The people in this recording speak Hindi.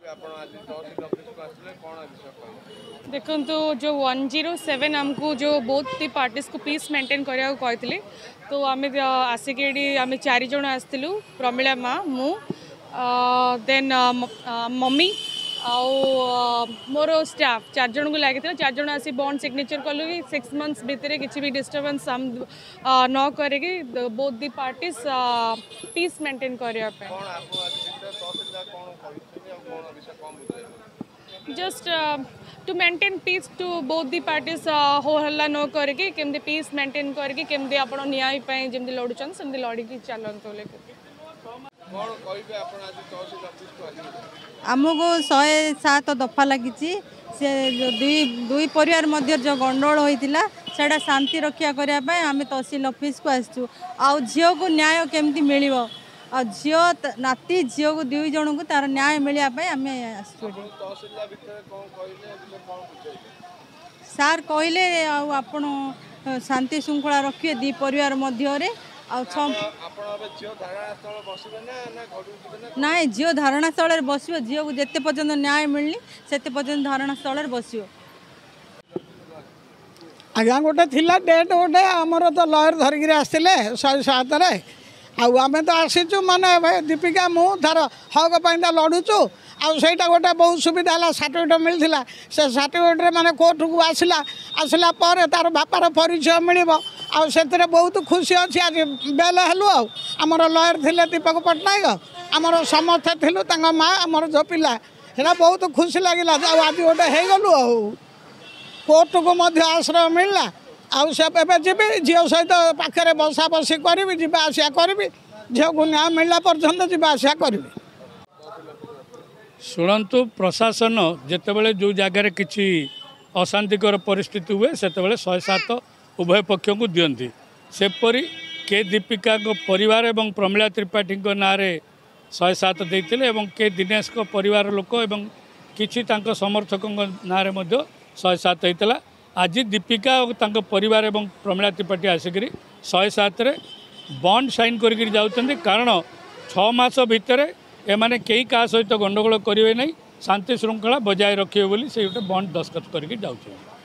देखो जो 107 आमको जो बोथ दी पार्टीज को पीस मेंटेन करिया कहते तो आम आसिक आम 4 जन आसलु प्रमिला माँ मु देन मम्मी आउ मोर स्टाफ 4 जन को लगी 4 जन आसी बॉन्ड सिग्नेचर कलु कि 6 मंथ्स भितर किसी भी डिस्टर्बेंस हम न करेगी both the parties peace maintain करिया just to maintain peace to both the parties हो हल्ला न करके केमती पीस मेंटेन करके केमती आपण न्याय पाए जमती लड़ुचन सेमती लड़की चलतु आमको 107 दफा लगी से दुई परिवार मध्य जो गंडगोल होता से शांति रक्षा करने आम तहसील ऑफिस को आसचु आउ झील को न्याय केमती मिल झी नाती झी को 2 जन को तार न्याय मिलवाई आम आसचु सार कहले आपण शांति श्रृंखला रखिए दी परिवार मध्य नाई झील धारणा स्थल बस झी को जिते पर्यटन न्याय मिलनी से पर्यटन धारणा स्थल बस आज्ञा गोटे थिला डेट गोटे आमर तो लयर धरिकी आसते 107 आम तो आसीचु माने दीपिका मु धर हक तो लड़ुचु आईटा गोटे बहुत सुविधा है सर्टिफिकेट मिलता से सर्टिफिकेट माने कोर्ट को आसला आसला पर तार बापार परिचय मिल से बहुत खुशी अच्छी आज बेल हेलु आमर लयर थे दीपक पट्टनायक आमर समस्ते थिलु माँ आमर जो पिला है बहुत खुशी लगे आज गोटे हो गलु कोर्ट को आश्रय मिलला आउ से जी झी सहित पाखे बसा बसी करी जा आसा करी झी को न्याय मिलला पर्यंत जा आसा करी शुणु प्रशासन जितेबाला जो जगार किसी अशांतिकर परिस्थिति हुए से 107 उभय पक्ष को दियंती सेपरी के दीपिका परिवार एवं प्रमिला त्रिपाठी ना 107 देते के दिनेश को परिवार लोक एवं किसी समर्थक ना 107 होता आज दीपिका और परिवार एवं प्रमिला त्रिपाठी आसिक 107 बॉन्ड साइन कर जाऊँ कारण 6 मास भितर एमाने कई क्या सहित गंडगोल करेंगे नहीं शांति श्रृंखला बजाय रखिए बोली से बॉन्ड दस्तखत करके जाऊँ।